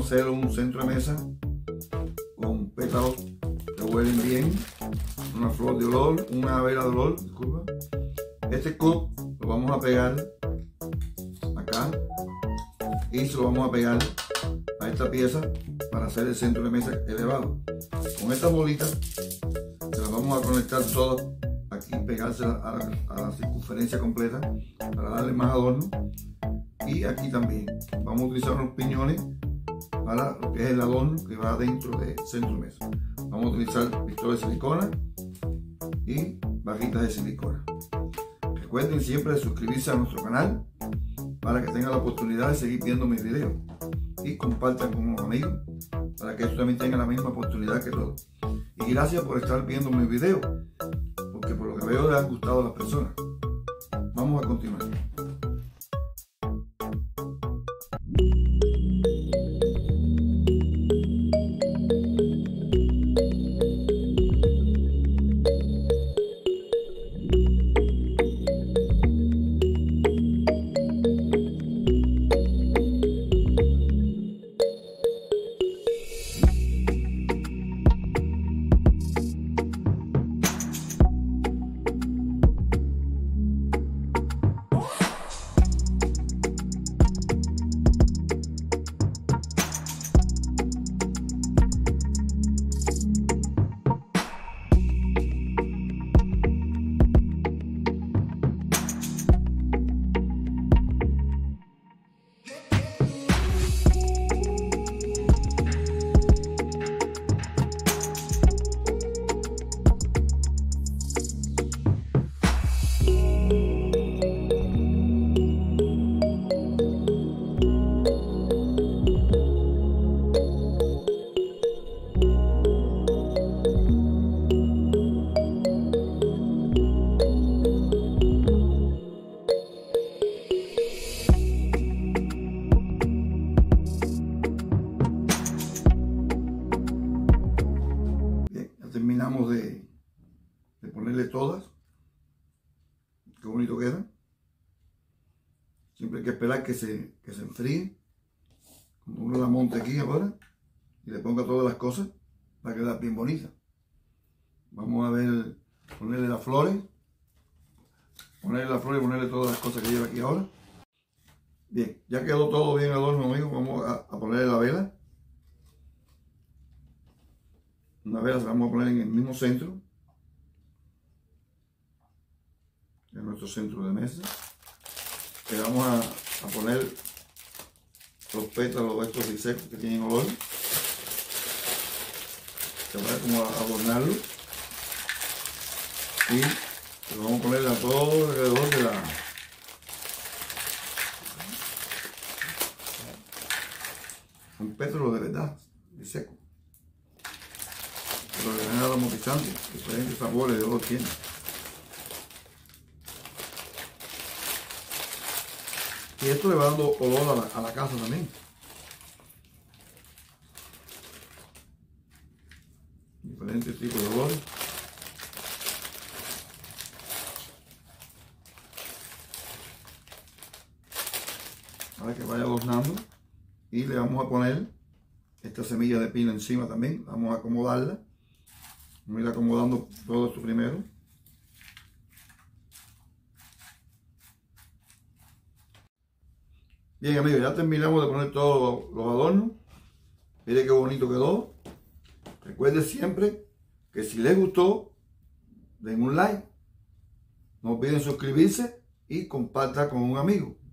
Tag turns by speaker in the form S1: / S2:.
S1: hacer un centro de mesa con pétalos que huelen bien, una flor de olor, una vela de olor, disculpa. Este cup lo vamos a pegar acá y se lo vamos a pegar a esta pieza para hacer el centro de mesa elevado. Con estas bolitas se las vamos a conectar todas aquí, pegarse a la circunferencia completa para darle más adorno. Y aquí también vamos a utilizar unos piñones para lo que es el adorno que va dentro del centro de mesa. Vamos a utilizar pistolas de silicona y barritas de silicona. Recuerden siempre de suscribirse a nuestro canal para que tengan la oportunidad de seguir viendo mis videos y compartan con unos amigos para que ellos también tengan la misma oportunidad que todos. Y gracias por estar viendo mis videos, porque por lo que veo les han gustado a las personas. Vamos a continuar. Terminamos de ponerle todas. Qué bonito queda. Siempre hay que esperar que se enfríe. Cuando uno la monte aquí ahora y le ponga todas las cosas, va a quedar bien bonita. Vamos a ver, ponerle las flores, ponerle todas las cosas que lleva aquí ahora. Bien, ya quedó todo bien adorno, amigos. Vamos a ponerle la vela. Una vela se la vamos a poner en el mismo centro, en nuestro centro de mesa. Le vamos a poner los pétalos estos secos que tienen olor. Se va como a adornarlo. Y lo vamos a poner a todo alrededor de la... Un pétalo de verdad, de seco. Pero le dan aromatizantes, diferentes sabores de olor tiene. Y esto le va dando olor a la casa también. Diferentes tipos de olores. Para que vaya adornando. Y le vamos a poner esta semilla de pino encima también. Vamos a acomodarla. Vamos a ir acomodando todo esto primero. Bien, amigos, ya terminamos de poner todos los adornos. Miren qué bonito quedó. Recuerden siempre que si les gustó, den un like. No olviden suscribirse y compartan con un amigo.